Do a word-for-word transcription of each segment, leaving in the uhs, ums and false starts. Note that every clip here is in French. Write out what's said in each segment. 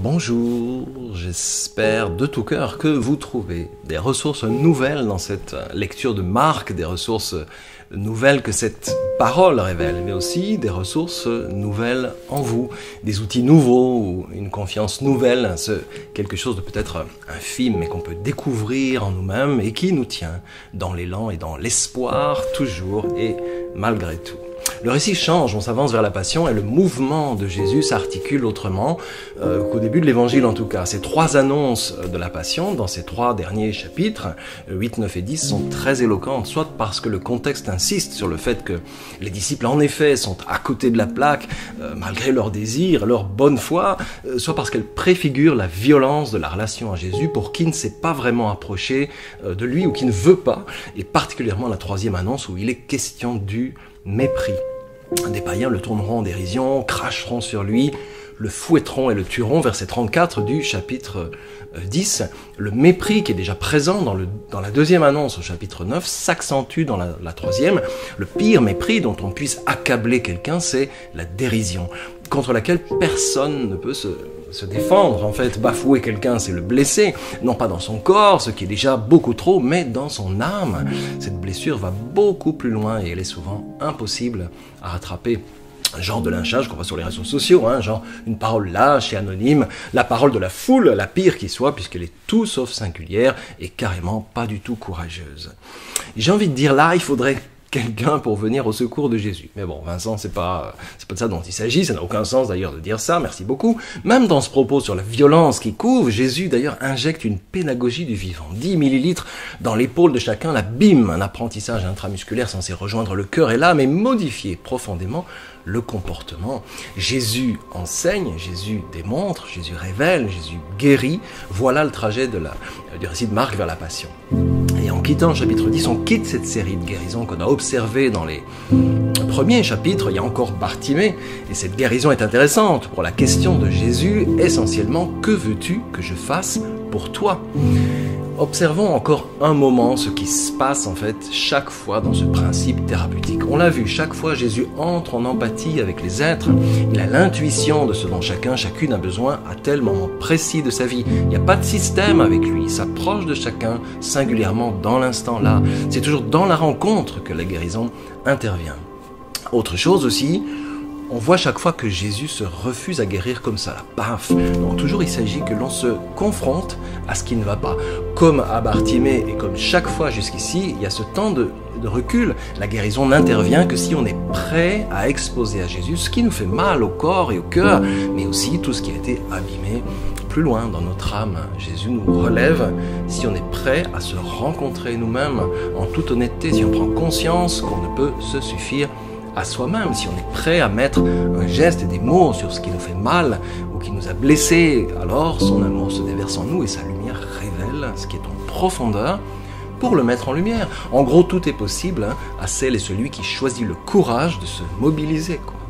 Bonjour, j'espère de tout cœur que vous trouvez des ressources nouvelles dans cette lecture de Marc, des ressources nouvelles que cette parole révèle, mais aussi des ressources nouvelles en vous, des outils nouveaux ou une confiance nouvelle, ce, quelque chose de peut-être infime mais qu'on peut découvrir en nous-mêmes et qui nous tient dans l'élan et dans l'espoir toujours et malgré tout. Le récit change, on s'avance vers la Passion et le mouvement de Jésus s'articule autrement euh, qu'au début de l'Évangile en tout cas. Ces trois annonces de la Passion, dans ces trois derniers chapitres, huit, neuf et dix, sont très éloquentes, soit parce que le contexte insiste sur le fait que les disciples en effet sont à côté de la plaque, euh, malgré leur désir, leur bonne foi, euh, soit parce qu'elles préfigurent la violence de la relation à Jésus pour qui ne s'est pas vraiment approché euh, de lui ou qui ne veut pas, et particulièrement la troisième annonce où il est question du mépris. Des païens le tourneront en dérision, cracheront sur lui, le fouetteront et le tueront, verset trente-quatre du chapitre dix. Le mépris qui est déjà présent dans, le, dans la deuxième annonce au chapitre neuf s'accentue dans la, la troisième. Le pire mépris dont on puisse accabler quelqu'un, c'est la dérision, contre laquelle personne ne peut se, se défendre. En fait, bafouer quelqu'un, c'est le blesser, non pas dans son corps, ce qui est déjà beaucoup trop, mais dans son âme. Cette blessure va beaucoup plus loin et elle est souvent impossible à rattraper. Un genre de lynchage qu'on voit sur les réseaux sociaux, hein, genre une parole lâche et anonyme, la parole de la foule, la pire qui soit, puisqu'elle est tout sauf singulière et carrément pas du tout courageuse. Et j'ai envie de dire là, il faudrait quelqu'un pour venir au secours de Jésus. Mais bon, Vincent, c'est pas, c'est pas de ça dont il s'agit, ça n'a aucun sens d'ailleurs de dire ça, merci beaucoup. Même dans ce propos sur la violence qui couvre, Jésus d'ailleurs injecte une pédagogie du vivant. dix millilitres dans l'épaule de chacun, la bim, un apprentissage intramusculaire censé rejoindre le cœur et l'âme et modifier profondément le comportement. Jésus enseigne, Jésus démontre, Jésus révèle, Jésus guérit. Voilà le trajet de la, du récit de Marc vers la Passion. Et en quittant le chapitre dix, on quitte cette série de guérisons qu'on a observées dans les premiers chapitres. Il y a encore Bartimée, et cette guérison est intéressante pour la question de Jésus, essentiellement, que veux-tu que je fasse pour toi ? Observons encore un moment ce qui se passe en fait chaque fois dans ce principe thérapeutique. On l'a vu, chaque fois Jésus entre en empathie avec les êtres. Il a l'intuition de ce dont chacun, chacune a besoin à tel moment précis de sa vie. Il n'y a pas de système avec lui, il s'approche de chacun singulièrement dans l'instant là. C'est toujours dans la rencontre que la guérison intervient. Autre chose aussi, on voit chaque fois que Jésus se refuse à guérir comme ça, là, paf. Donc toujours il s'agit que l'on se confronte à ce qui ne va pas. Comme à Bartimée et comme chaque fois jusqu'ici, il y a ce temps de, de recul. La guérison n'intervient que si on est prêt à exposer à Jésus ce qui nous fait mal au corps et au cœur, mais aussi tout ce qui a été abîmé plus loin dans notre âme. Jésus nous relève si on est prêt à se rencontrer nous-mêmes en toute honnêteté, si on prend conscience qu'on ne peut se suffire à soi-même, si on est prêt à mettre un geste et des mots sur ce qui nous fait mal ou qui nous a blessés, alors son amour se déverse en nous et sa lumière révèle ce qui est en profondeur pour le mettre en lumière. En gros, tout est possible hein, à celle et celui qui choisit le courage de se mobiliser, quoi.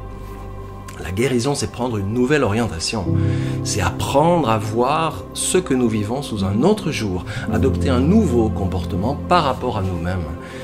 La guérison, c'est prendre une nouvelle orientation. C'est apprendre à voir ce que nous vivons sous un autre jour, adopter un nouveau comportement par rapport à nous-mêmes.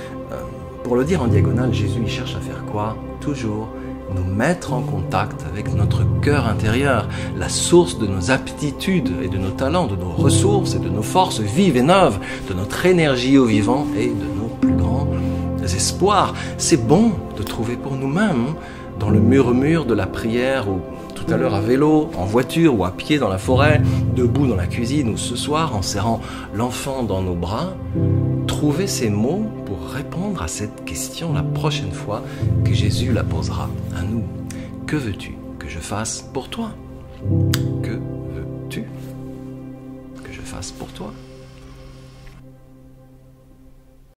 Pour le dire en diagonale, Jésus il cherche à faire quoi ? Toujours nous mettre en contact avec notre cœur intérieur, la source de nos aptitudes et de nos talents, de nos ressources et de nos forces vives et neuves, de notre énergie au vivant et de nos plus grands espoirs. C'est bon de trouver pour nous-mêmes, dans le murmure de la prière ou tout à l'heure à vélo, en voiture ou à pied dans la forêt, debout dans la cuisine ou ce soir en serrant l'enfant dans nos bras, trouver ces mots pour répondre à cette question la prochaine fois que Jésus la posera à nous. Que veux-tu que je fasse pour toi ? Que veux-tu que je fasse pour toi ?